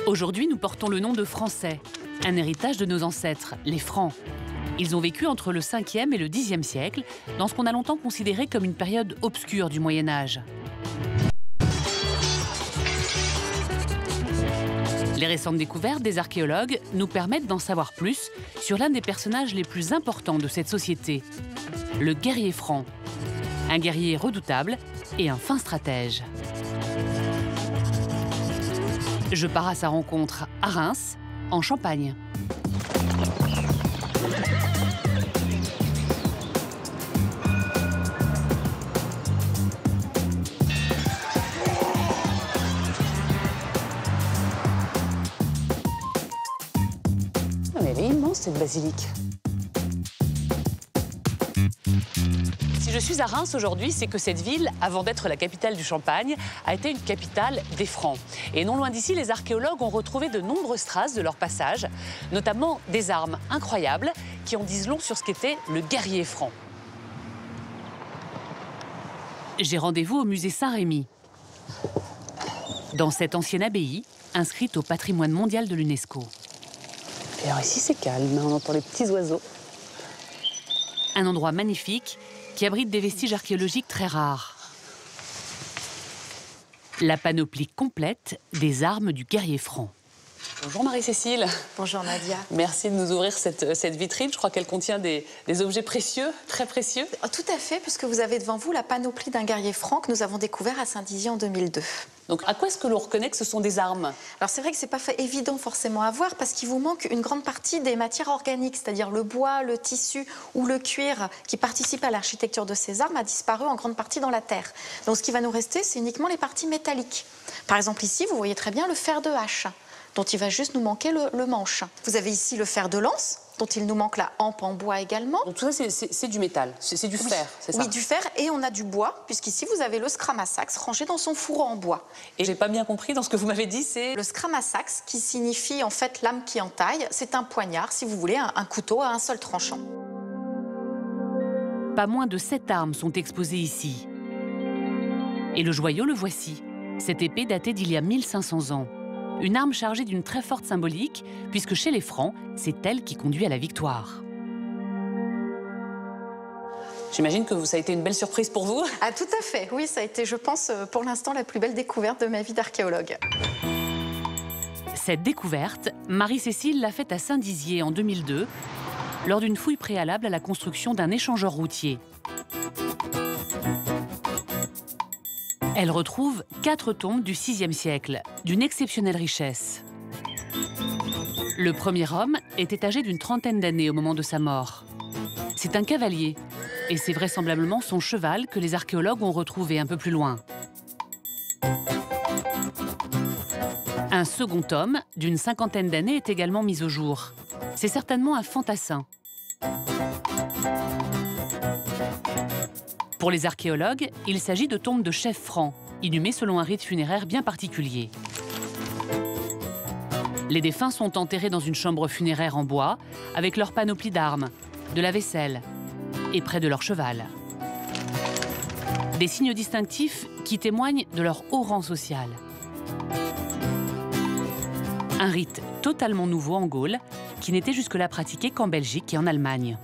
Aujourd'hui, nous portons le nom de Français, un héritage de nos ancêtres, les Francs. Ils ont vécu entre le 5e et le 10e siècle, dans ce qu'on a longtemps considéré comme une période obscure du Moyen-Âge. Les récentes découvertes des archéologues nous permettent d'en savoir plus sur l'un des personnages les plus importants de cette société, le guerrier franc. Un guerrier redoutable et un fin stratège. Je pars à sa rencontre à Reims, en Champagne. Elle est immense, cette basilique. Si je suis à Reims aujourd'hui, c'est que cette ville, avant d'être la capitale du Champagne, a été une capitale des Francs. Et non loin d'ici, les archéologues ont retrouvé de nombreuses traces de leur passage, notamment des armes incroyables qui en disent long sur ce qu'était le guerrier franc. J'ai rendez-vous au musée Saint-Rémy. Dans cette ancienne abbaye, inscrite au patrimoine mondial de l'UNESCO. Et alors ici, c'est calme, on entend les petits oiseaux. Un endroit magnifique qui abrite des vestiges archéologiques très rares. La panoplie complète des armes du guerrier franc. Bonjour Marie-Cécile. Bonjour Nadia. Merci de nous ouvrir cette vitrine. Je crois qu'elle contient des objets précieux, très précieux. Tout à fait, puisque vous avez devant vous la panoplie d'un guerrier franc que nous avons découvert à Saint-Dizier en 2002. Donc à quoi est-ce que l'on reconnaît que ce sont des armes? Alors c'est vrai que c'est pas évident forcément à voir parce qu'il vous manque une grande partie des matières organiques, c'est-à-dire le bois, le tissu ou le cuir qui participent à l'architecture de ces armes a disparu en grande partie dans la terre. Donc ce qui va nous rester, c'est uniquement les parties métalliques. Par exemple ici, vous voyez très bien le fer de hache, dont il va juste nous manquer le manche. Vous avez ici le fer de lance, dont il nous manque la hampe en bois également. Donc tout ça, c'est du métal, c'est du fer, c'est ça? Oui, du fer, et on a du bois, puisqu'ici vous avez le scramasax rangé dans son fourreau en bois. Et j'ai pas bien compris dans ce que vous m'avez dit, c'est... Le scramasax, qui signifie en fait lame qui entaille, c'est un poignard, si vous voulez, un couteau à un seul tranchant. Pas moins de 7 armes sont exposées ici. Et le joyau, le voici. Cette épée datée d'il y a 1500 ans. Une arme chargée d'une très forte symbolique, puisque chez les Francs, c'est elle qui conduit à la victoire. J'imagine que ça a été une belle surprise pour vous. Ah, tout à fait. Oui, ça a été, je pense, pour l'instant, la plus belle découverte de ma vie d'archéologue. Cette découverte, Marie-Cécile l'a faite à Saint-Dizier en 2002, lors d'une fouille préalable à la construction d'un échangeur routier. Elle retrouve 4 tombes du VIe siècle, d'une exceptionnelle richesse. Le premier homme était âgé d'une trentaine d'années au moment de sa mort. C'est un cavalier, et c'est vraisemblablement son cheval que les archéologues ont retrouvé un peu plus loin. Un second homme, d'une cinquantaine d'années, est également mis au jour. C'est certainement un fantassin. Pour les archéologues, il s'agit de tombes de chefs francs, inhumées selon un rite funéraire bien particulier. Les défunts sont enterrés dans une chambre funéraire en bois, avec leur panoplie d'armes, de la vaisselle et près de leur cheval. Des signes distinctifs qui témoignent de leur haut rang social. Un rite totalement nouveau en Gaule, qui n'était jusque-là pratiqué qu'en Belgique et en Allemagne.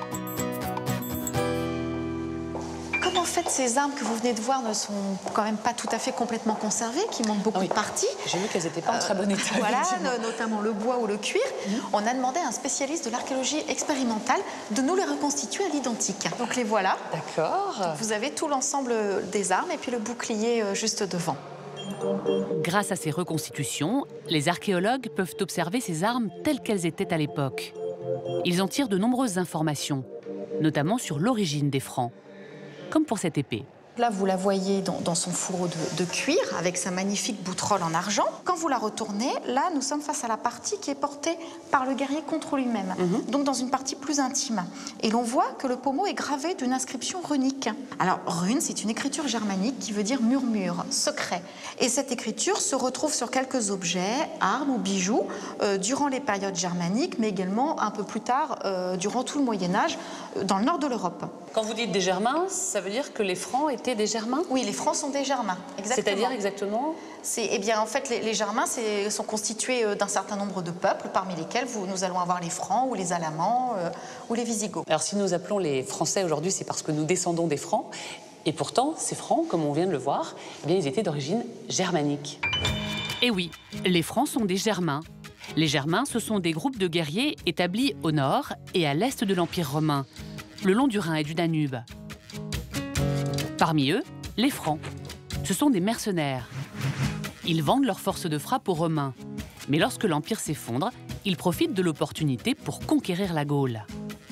En fait, ces armes que vous venez de voir ne sont quand même pas tout à fait complètement conservées, qui manquent beaucoup de parties. J'ai vu qu'elles n'étaient pas en très bon état. Voilà, notamment le bois ou le cuir. On a demandé à un spécialiste de l'archéologie expérimentale de nous les reconstituer à l'identique. Donc les voilà. D'accord. Vous avez tout l'ensemble des armes et puis le bouclier juste devant. Grâce à ces reconstitutions, les archéologues peuvent observer ces armes telles qu'elles étaient à l'époque. Ils en tirent de nombreuses informations, notamment sur l'origine des Francs. Comme pour cette épée. Là, vous la voyez dans son fourreau de cuir, avec sa magnifique bouterolle en argent. Quand vous la retournez, là, nous sommes face à la partie qui est portée par le guerrier contre lui-même, donc dans une partie plus intime. Et l'on voit que le pommeau est gravé d'une inscription runique. Alors, rune, c'est une écriture germanique qui veut dire murmure, secret. Et cette écriture se retrouve sur quelques objets, armes ou bijoux, durant les périodes germaniques, mais également un peu plus tard, durant tout le Moyen-Âge, dans le nord de l'Europe. quand vous dites des Germains, ça veut dire que les Francs étaient des Germains? Oui, les Francs sont des Germains, exactement. C'est-à-dire exactement? Eh bien, en fait, les Germains sont constitués d'un certain nombre de peuples, parmi lesquels nous allons avoir les Francs ou les Alamans ou les Visigoths. Alors, si nous appelons les Français aujourd'hui, c'est parce que nous descendons des Francs. Et pourtant, ces Francs, comme on vient de le voir, eh bien, ils étaient d'origine germanique. Et oui, les Francs sont des Germains. Les Germains, ce sont des groupes de guerriers établis au nord et à l'est de l'Empire romain, le long du Rhin et du Danube. Parmi eux, les Francs. Ce sont des mercenaires. Ils vendent leurs forces de frappe aux Romains. Mais lorsque l'Empire s'effondre, ils profitent de l'opportunité pour conquérir la Gaule.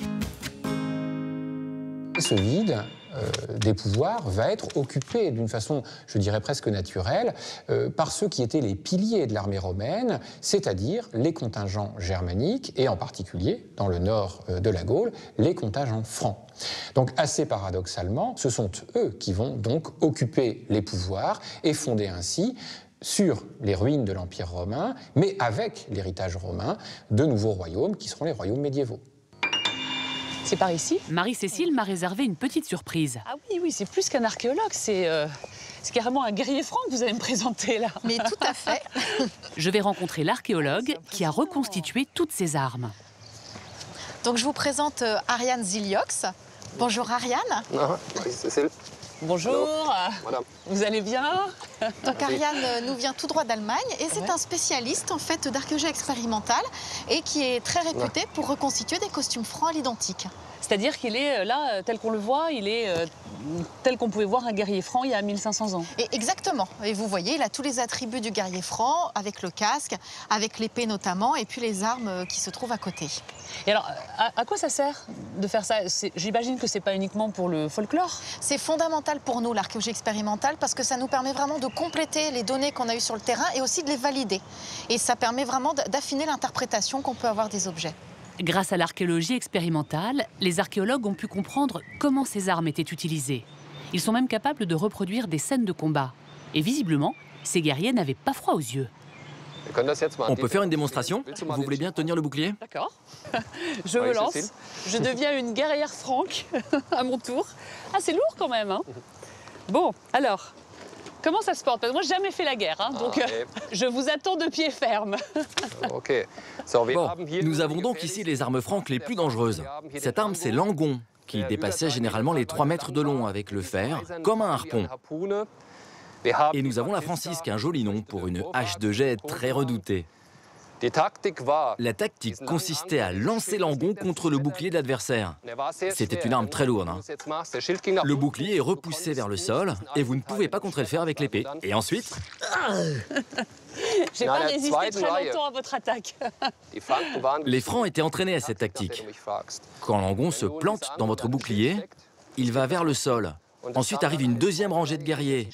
Ce vide des pouvoirs va être occupé d'une façon, je dirais presque naturelle, par ceux qui étaient les piliers de l'armée romaine, c'est-à-dire les contingents germaniques et en particulier, dans le nord de la Gaule, les contingents francs. Donc assez paradoxalement, ce sont eux qui vont donc occuper les pouvoirs et fonder ainsi sur les ruines de l'Empire romain, mais avec l'héritage romain, de nouveaux royaumes qui seront les royaumes médiévaux. C'est par ici? Marie-Cécile m'a réservé une petite surprise. Ah oui, oui, c'est plus qu'un archéologue, c'est carrément un guerrier franc que vous allez me présenter là. Mais tout à fait. Je vais rencontrer l'archéologue qui a reconstitué toutes ces armes. Donc je vous présente Ariane Ziliox. Bonjour Ariane. Marie-Cécile. Bonjour, Madame. Vous allez bien? Donc Ariane nous vient tout droit d'Allemagne et c'est un spécialiste en fait d'archéologie expérimentale et qui est très réputé pour reconstituer des costumes francs à l'identique. C'est-à-dire qu'il est là, tel qu'on le voit, il est tel qu'on pouvait voir un guerrier franc il y a 1500 ans. Et exactement. Et vous voyez, il a tous les attributs du guerrier franc, avec le casque, avec l'épée notamment, et puis les armes qui se trouvent à côté. Et alors, à quoi ça sert de faire ça? J'imagine que c'est pas uniquement pour le folklore. C'est fondamental pour nous, l'archéologie expérimentale, parce que ça nous permet vraiment de compléter les données qu'on a eues sur le terrain et aussi de les valider. Et ça permet vraiment d'affiner l'interprétation qu'on peut avoir des objets. Grâce à l'archéologie expérimentale, les archéologues ont pu comprendre comment ces armes étaient utilisées. Ils sont même capables de reproduire des scènes de combat. Et visiblement, ces guerriers n'avaient pas froid aux yeux. On peut faire une démonstration? Vous voulez bien tenir le bouclier? D'accord. Je me lance. Je deviens une guerrière franque à mon tour. Ah, c'est lourd quand même, hein? Bon, alors, comment ça se porte? Parce que moi, j'ai jamais fait la guerre, hein, donc je vous attends de pied ferme. Bon, nous avons donc ici les armes franques les plus dangereuses. Cette arme, c'est l'angon, qui dépassait généralement les 3 mètres de long avec le fer, comme un harpon. Et nous avons la francisque, un joli nom pour une hache de jet très redoutée. La tactique consistait à lancer l'angon contre le bouclier de l'adversaire. C'était une arme très lourde, hein. Le bouclier est repoussé vers le sol et vous ne pouvez pas contrer le fer avec l'épée. Et ensuite... J'ai pas résisté très longtemps à votre attaque. Les Francs étaient entraînés à cette tactique. Quand l'angon se plante dans votre bouclier, il va vers le sol. Ensuite arrive une deuxième rangée de guerriers.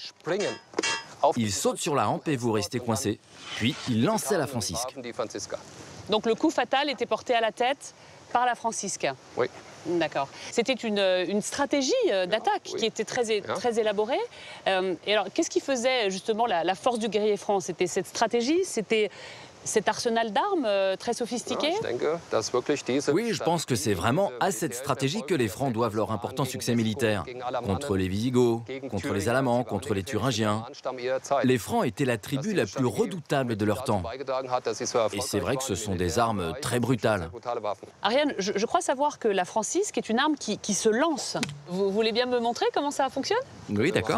Il saute sur la hampe et vous restez coincé. Puis il lançait la francisque. Donc le coup fatal était porté à la tête par la francisque. Oui. D'accord. C'était une stratégie d'attaque qui était très élaborée. Et alors, qu'est-ce qui faisait justement la force du guerrier franc? C'était cette stratégie? C'était cet arsenal d'armes très sophistiqué? Oui, je pense que c'est vraiment à cette stratégie que les Francs doivent leur important succès militaire. Contre les Visigoths, contre les Alamans, contre les Thuringiens. Les Francs étaient la tribu la plus redoutable de leur temps. Et c'est vrai que ce sont des armes très brutales. Ariane, je crois savoir que la francisque est une arme qui se lance. Vous voulez bien me montrer comment ça fonctionne? Oui, d'accord.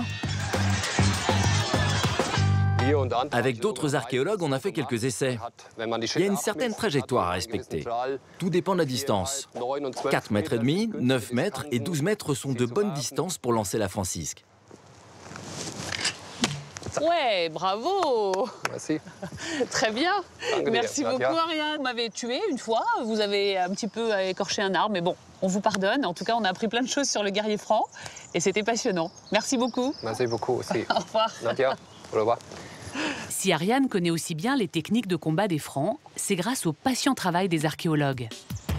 Avec d'autres archéologues, on a fait quelques essais. Il y a une certaine trajectoire à respecter. Tout dépend de la distance. 4,5 mètres, 9 mètres et 12 mètres sont de bonnes distances pour lancer la francisque. Ouais, bravo! Merci. Très bien. Merci beaucoup, Ariane. Vous m'avez tué une fois, vous avez un petit peu écorché un arbre, mais bon, on vous pardonne. En tout cas, on a appris plein de choses sur le guerrier franc et c'était passionnant. Merci beaucoup. Merci beaucoup aussi. Au revoir. Nadia, au revoir. Si Ariane connaît aussi bien les techniques de combat des Francs, c'est grâce au patient travail des archéologues.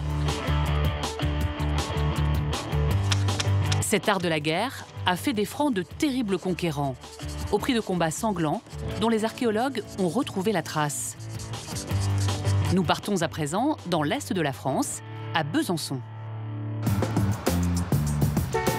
Cet art de la guerre a fait des Francs de terribles conquérants, au prix de combats sanglants dont les archéologues ont retrouvé la trace. Nous partons à présent dans l'est de la France, à Besançon.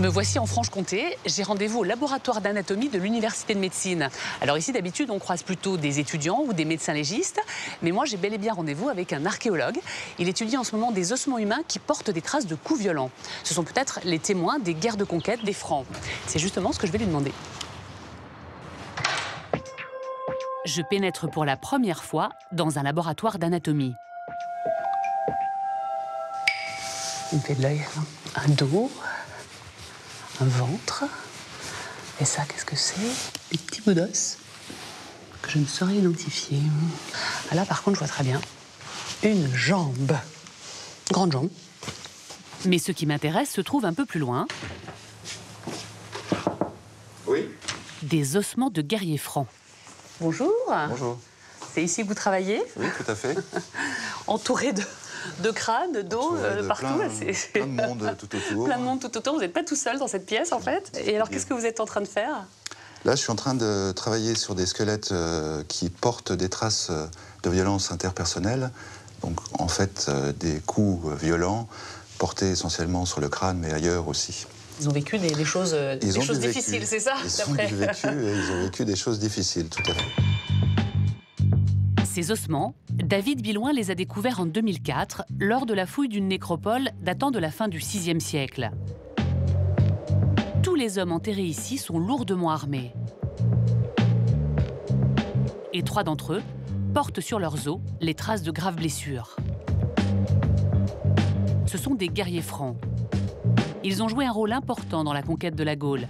Me voici en Franche-Comté. J'ai rendez-vous au laboratoire d'anatomie de l'Université de médecine. Alors ici, d'habitude, on croise plutôt des étudiants ou des médecins légistes. Mais moi, j'ai bel et bien rendez-vous avec un archéologue. Il étudie en ce moment des ossements humains qui portent des traces de coups violents. Ce sont peut-être les témoins des guerres de conquête des Francs. C'est justement ce que je vais lui demander. Je pénètre pour la première fois dans un laboratoire d'anatomie. Il me fait de l'œil. Un dos, un ventre. Et ça, qu'est-ce que c'est? Des petits bouts d'os que je ne saurais identifier. Ah là, par contre, je vois très bien une jambe. Grande jambe. Mais ce qui m'intéresse se trouve un peu plus loin. Oui. Des ossements de guerriers francs. Bonjour. Bonjour. C'est ici que vous travaillez? Oui, tout à fait. Entouré de crânes, d'eau, partout. Plein de monde tout autour. Plein de monde tout autour. Vous n'êtes pas tout seul dans cette pièce, en fait. Et alors, qu'est-ce que vous êtes en train de faire? Là, je suis en train de travailler sur des squelettes qui portent des traces de violence interpersonnelle. Donc, en fait, des coups violents portés essentiellement sur le crâne, mais ailleurs aussi. Ils ont vécu des choses difficiles, c'est ça? Ils ont vécu des choses difficiles, tout à fait. Ces ossements, David Billouin les a découverts en 2004 lors de la fouille d'une nécropole datant de la fin du VIe siècle. Tous les hommes enterrés ici sont lourdement armés. Et 3 d'entre eux portent sur leurs os les traces de graves blessures. Ce sont des guerriers francs. Ils ont joué un rôle important dans la conquête de la Gaule.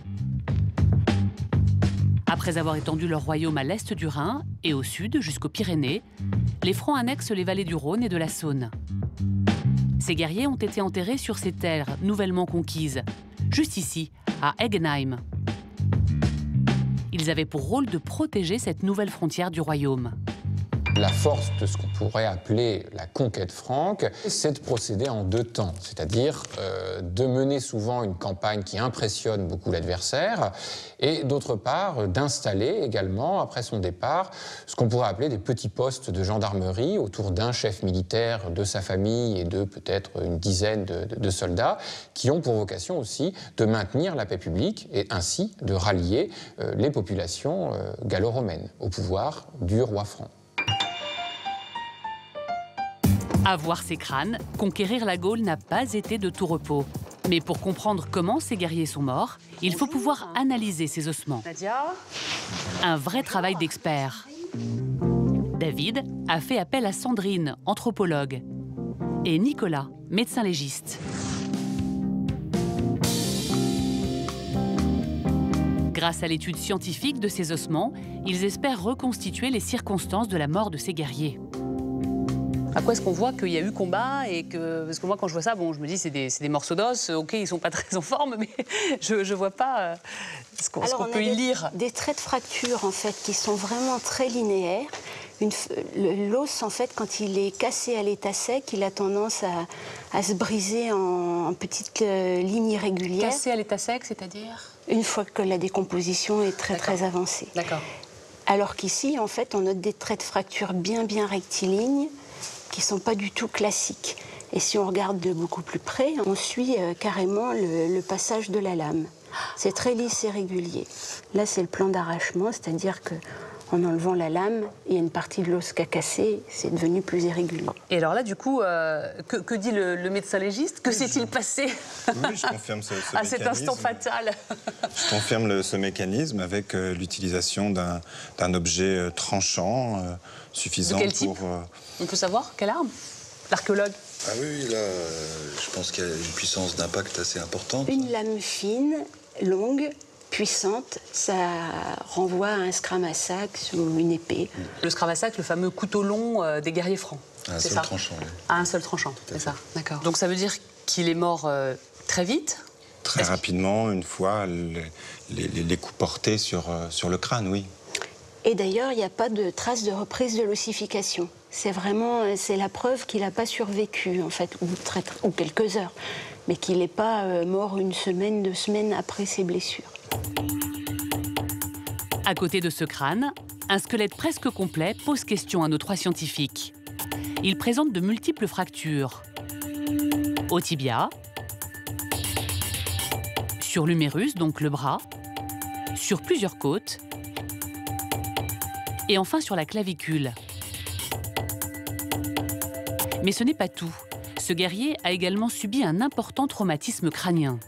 Après avoir étendu leur royaume à l'est du Rhin et au sud jusqu'aux Pyrénées, les Francs annexent les vallées du Rhône et de la Saône. Ces guerriers ont été enterrés sur ces terres nouvellement conquises, juste ici, à Eggenheim. Ils avaient pour rôle de protéger cette nouvelle frontière du royaume. La force de ce qu'on pourrait appeler la conquête franque, c'est de procéder en 2 temps, c'est-à-dire de mener souvent une campagne qui impressionne beaucoup l'adversaire et d'autre part d'installer également, après son départ, ce qu'on pourrait appeler des petits postes de gendarmerie autour d'un chef militaire, de sa famille et de peut-être une dizaine de soldats qui ont pour vocation aussi de maintenir la paix publique et ainsi de rallier les populations gallo-romaines au pouvoir du roi franc. À voir ces crânes, conquérir la Gaule n'a pas été de tout repos. Mais pour comprendre comment ces guerriers sont morts, il faut pouvoir analyser ces ossements. Un vrai travail d'expert. David a fait appel à Sandrine, anthropologue, et Nicolas, médecin légiste. Grâce à l'étude scientifique de ces ossements, ils espèrent reconstituer les circonstances de la mort de ces guerriers. À quoi est-ce qu'on voit qu'il y a eu combat et que... Parce que moi, quand je vois ça, bon, je me dis c'est des morceaux d'os, ok, ils sont pas très en forme, mais je vois pas ce qu'on peut y lire. Des traits de fracture, en fait, qui sont vraiment très linéaires. L'os, en fait, quand il est cassé à l'état sec, il a tendance à se briser en petites lignes irrégulières. Cassé à l'état sec, c'est-à-dire? Une fois que la décomposition est très avancée. D'accord. Alors qu'ici, en fait, on note des traits de fracture bien rectilignes, qui ne sont pas du tout classiques. Et si on regarde de beaucoup plus près, on suit carrément le passage de la lame. C'est très lisse et régulier. Là, c'est le plan d'arrachement, c'est-à-dire qu'en enlevant la lame, il y a une partie de l'os qui a cassé, c'est devenu plus irrégulier. Et alors là, du coup, que dit le médecin légiste? Que s'est-il passé Oui, je confirme ce à cet instant fatal? Je confirme ce mécanisme avec l'utilisation d'un objet tranchant suffisant de quel type On peut savoir quelle arme? L'archéologue? Ah oui, là, je pense qu'il y a une puissance d'impact assez importante. Une lame fine, longue, puissante, ça renvoie à un scramasac ou une épée. Le scramasac, le fameux couteau long des guerriers francs. Un seul tranchant, oui. À un seul tranchant, c'est ça, d'accord. Donc ça veut dire qu'il est mort très vite? Très rapidement, une fois les coups portés sur le crâne, oui. Et d'ailleurs, il n'y a pas de trace de reprise de l'ossification. C'est la preuve qu'il n'a pas survécu, en fait, ou quelques heures, mais qu'il n'est pas mort 1 semaine, 2 semaines après ses blessures. À côté de ce crâne, un squelette presque complet pose question à nos 3 scientifiques. Il présente de multiples fractures. Au tibia, sur l'humérus, donc le bras, sur plusieurs côtes, et enfin sur la clavicule. Mais ce n'est pas tout. Ce guerrier a également subi un important traumatisme crânien.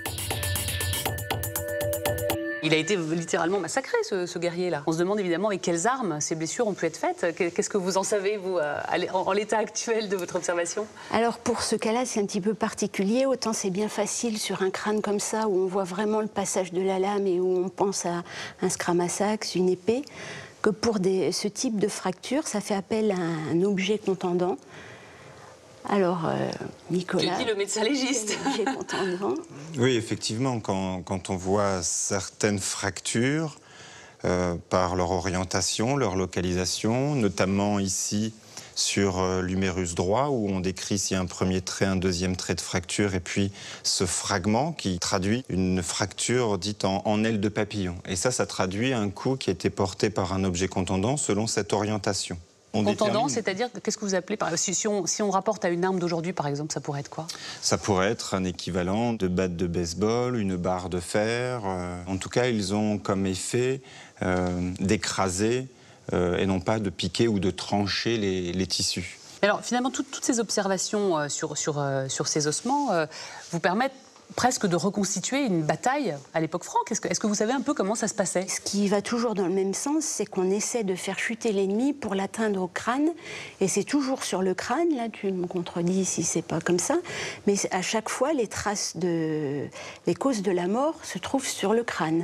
Il a été littéralement massacré, ce guerrier-là. On se demande évidemment avec quelles armes ces blessures ont pu être faites. Qu'est-ce que vous en savez, vous, en l'état actuel de votre observation? Alors pour ce cas-là, c'est un petit peu particulier. Autant c'est bien facile sur un crâne comme ça, où on voit vraiment le passage de la lame et où on pense à un scramasax, une épée, que pour ce type de fracture, ça fait appel à un objet contendant. Alors, Nicolas... Qui est le médecin légiste? Oui, effectivement, quand on voit certaines fractures, par leur orientation, leur localisation, notamment ici sur l'humérus droit, où on décrit ici un premier trait, un deuxième trait de fracture, et puis ce fragment qui traduit une fracture dite en aile de papillon. Et ça traduit un coup qui a été porté par un objet contendant selon cette orientation. Contendant, c'est-à-dire, qu'est-ce que vous appelez si on rapporte à une arme d'aujourd'hui, par exemple, ça pourrait être quoi? Ça pourrait être un équivalent de batte de baseball, une barre de fer. En tout cas, ils ont comme effet d'écraser et non pas de piquer ou de trancher les tissus. Alors, finalement, toutes ces observations sur ces ossements vous permettent presque de reconstituer une bataille à l'époque franque. Est-ce que vous savez un peu comment ça se passait? Ce qui va toujours dans le même sens, c'est qu'on essaie de faire chuter l'ennemi pour l'atteindre au crâne. Et c'est toujours sur le crâne, là tu me contredis si c'est pas comme ça, mais à chaque fois les traces les causes de la mort se trouvent sur le crâne.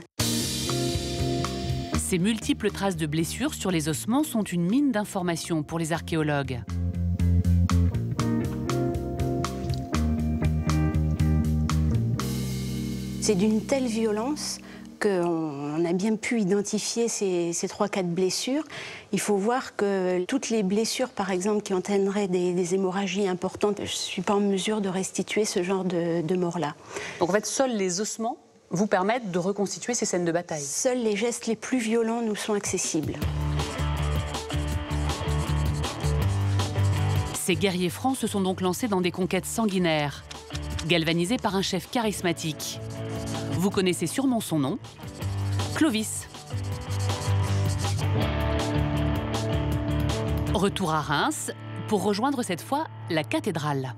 Ces multiples traces de blessures sur les ossements sont une mine d'informations pour les archéologues. C'est d'une telle violence qu'on a bien pu identifier ces 3-4 blessures. Il faut voir que toutes les blessures, par exemple, qui entraîneraient des hémorragies importantes, je ne suis pas en mesure de restituer ce genre de mort-là. Donc en fait, seuls les ossements vous permettent de reconstituer ces scènes de bataille? Seuls les gestes les plus violents nous sont accessibles. Ces guerriers francs se sont donc lancés dans des conquêtes sanguinaires, galvanisés par un chef charismatique. Vous connaissez sûrement son nom, Clovis. Retour à Reims pour rejoindre cette fois la cathédrale.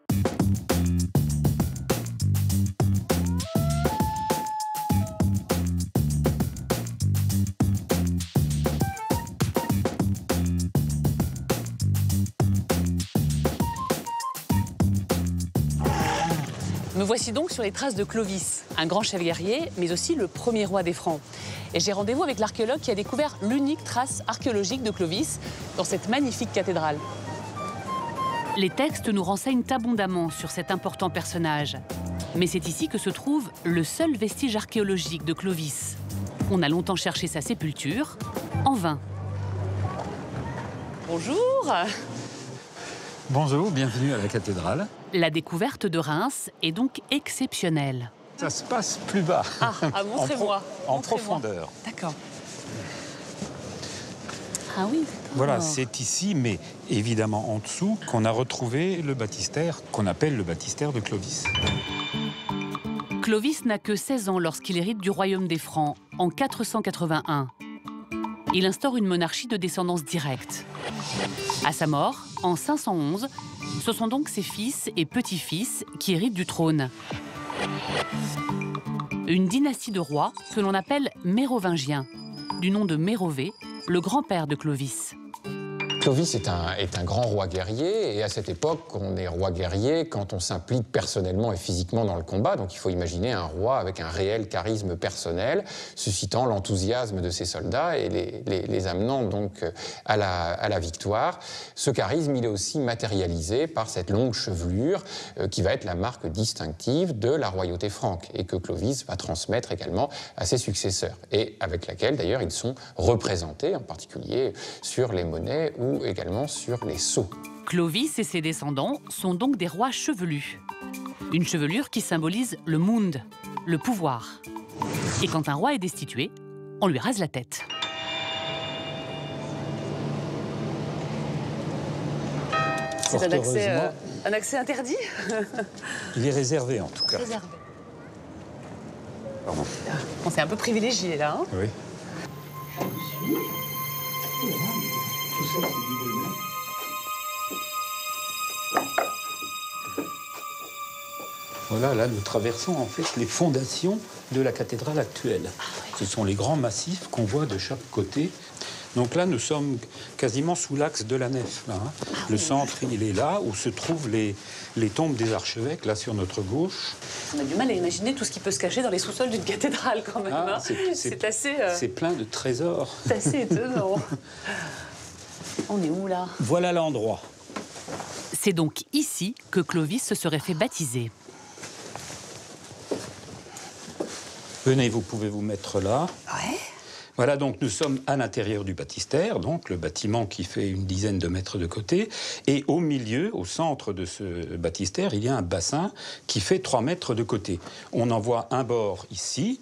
Me voici donc sur les traces de Clovis, un grand chef guerrier, mais aussi le premier roi des Francs. Et j'ai rendez-vous avec l'archéologue qui a découvert l'unique trace archéologique de Clovis dans cette magnifique cathédrale. Les textes nous renseignent abondamment sur cet important personnage. Mais c'est ici que se trouve le seul vestige archéologique de Clovis. On a longtemps cherché sa sépulture, en vain. Bonjour. Bonjour, bienvenue à la cathédrale. La découverte de Reims est donc exceptionnelle. Ça se passe plus bas. Montrez-moi. En profondeur. D'accord. Ah oui. Voilà, c'est ici, mais évidemment en dessous, qu'on a retrouvé le baptistère, qu'on appelle le baptistère de Clovis. Clovis n'a que 16 ans lorsqu'il hérite du royaume des Francs, en 481. Il instaure une monarchie de descendance directe. À sa mort, en 511, ce sont donc ses fils et petits-fils qui héritent du trône. Une dynastie de rois que l'on appelle mérovingiens, du nom de Mérové, le grand-père de Clovis. Clovis est un grand roi guerrier, et à cette époque, on est roi guerrier quand on s'implique personnellement et physiquement dans le combat. Donc il faut imaginer un roi avec un réel charisme personnel, suscitant l'enthousiasme de ses soldats et les amenant donc à la victoire. Ce charisme, il est aussi matérialisé par cette longue chevelure qui va être la marque distinctive de la royauté franque, et que Clovis va transmettre également à ses successeurs, et avec laquelle d'ailleurs ils sont représentés, en particulier sur les monnaies ou également sur les sceaux. Clovis et ses descendants sont donc des rois chevelus. Une chevelure qui symbolise le monde, le pouvoir. Et quand un roi est destitué, on lui rase la tête. C'est un accès interdit? Il est réservé en tout cas. Réservé. Pardon. On s'est un peu privilégié là. Hein. Oui. Voilà, là, nous traversons en fait les fondations de la cathédrale actuelle. Ce sont les grands massifs qu'on voit de chaque côté. Donc là, nous sommes quasiment sous l'axe de la nef. Là, hein. Le centre, il est là, où se trouvent les tombes des archevêques, là, sur notre gauche. On a du mal à imaginer tout ce qui peut se cacher dans les sous-sols d'une cathédrale, quand même. Ah, hein. C'est assez... C'est plein de trésors. C'est assez étonnant. On est où, là? Voilà l'endroit. C'est donc ici que Clovis se serait fait baptiser. Venez, vous pouvez vous mettre là. Ouais. Voilà, donc nous sommes à l'intérieur du baptistère, donc le bâtiment qui fait une dizaine de mètres de côté. Et au milieu, au centre de ce baptistère, il y a un bassin qui fait 3 mètres de côté. On en voit un bord ici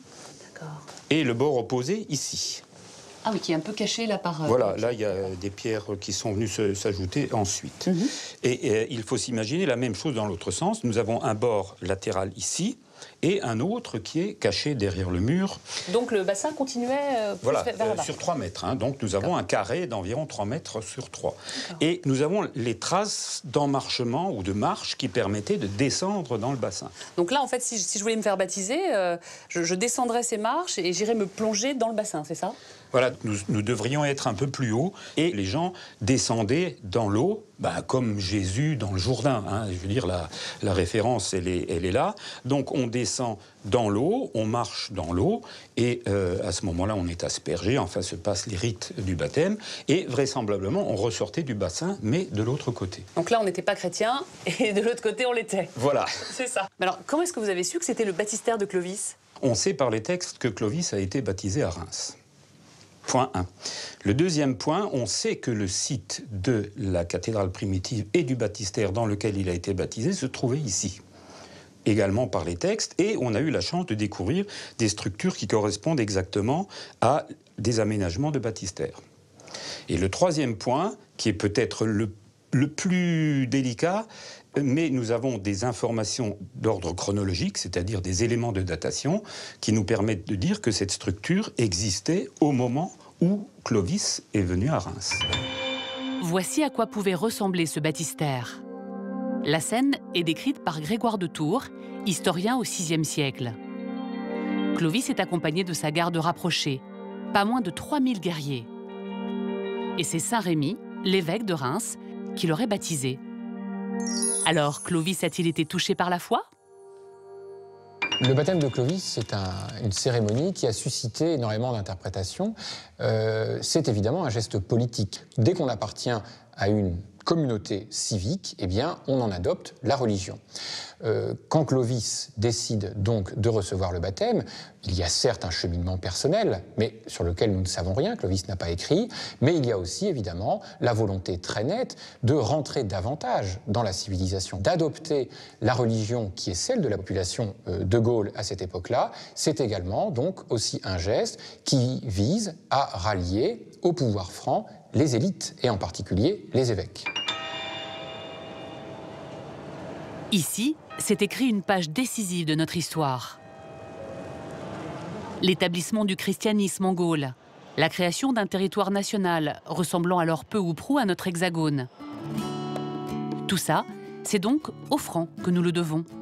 et le bord opposé ici. Ah oui, qui est un peu caché là par... Voilà, là il y a des pierres qui sont venues s'ajouter ensuite. Et il faut s'imaginer la même chose dans l'autre sens. Nous avons un bord latéral ici et un autre qui est caché derrière le mur. Donc le bassin continuait voilà, vers là-bas. sur 3 mètres. Hein. Donc nous avons un carré d'environ 3 mètres sur 3. Et nous avons les traces d'emmarchement ou de marche qui permettaient de descendre dans le bassin. Donc là, en fait, si je voulais me faire baptiser, je descendrais ces marches et j'irais me plonger dans le bassin, c'est ça? Voilà, nous devrions être un peu plus haut et les gens descendaient dans l'eau, comme Jésus dans le Jourdain. Hein. Je veux dire, la référence, elle est là. Donc on descend dans l'eau, on marche dans l'eau et à ce moment-là, on est aspergé. Enfin, se passent les rites du baptême et vraisemblablement, on ressortait du bassin, mais de l'autre côté. Donc là, on n'était pas chrétien et de l'autre côté, on l'était. Voilà. C'est ça. Mais alors, comment est-ce que vous avez su que c'était le baptistère de Clovis? On sait par les textes que Clovis a été baptisé à Reims. Point 1. Le deuxième point, on sait que le site de la cathédrale primitive et du baptistère dans lequel il a été baptisé se trouvait ici. Également par les textes, et on a eu la chance de découvrir des structures qui correspondent exactement à des aménagements de baptistère. Et le troisième point, qui est peut-être le plus délicat, mais nous avons des informations d'ordre chronologique, c'est-à-dire des éléments de datation, qui nous permettent de dire que cette structure existait au moment où Clovis est venu à Reims. Voici à quoi pouvait ressembler ce baptistère. La scène est décrite par Grégoire de Tours, historien au VIe siècle. Clovis est accompagné de sa garde rapprochée, pas moins de 3000 guerriers. Et c'est Saint Rémy, l'évêque de Reims, qui l'aurait baptisé. Alors, Clovis a-t-il été touché par la foi? Le baptême de Clovis, c'est une cérémonie qui a suscité énormément d'interprétations. C'est évidemment un geste politique. Dès qu'on appartient à une communauté civique, eh bien, on en adopte la religion. Quand Clovis décide donc de recevoir le baptême, il y a certes un cheminement personnel, mais sur lequel nous ne savons rien, Clovis n'a pas écrit, mais il y a aussi évidemment la volonté très nette de rentrer davantage dans la civilisation, d'adopter la religion qui est celle de la population de Gaulle à cette époque-là. C'est également donc aussi un geste qui vise à rallier au pouvoir franc les élites, et en particulier les évêques. Ici, c'est écrit une page décisive de notre histoire. L'établissement du christianisme en Gaule, la création d'un territoire national ressemblant alors peu ou prou à notre hexagone. Tout ça, c'est donc aux Francs que nous le devons.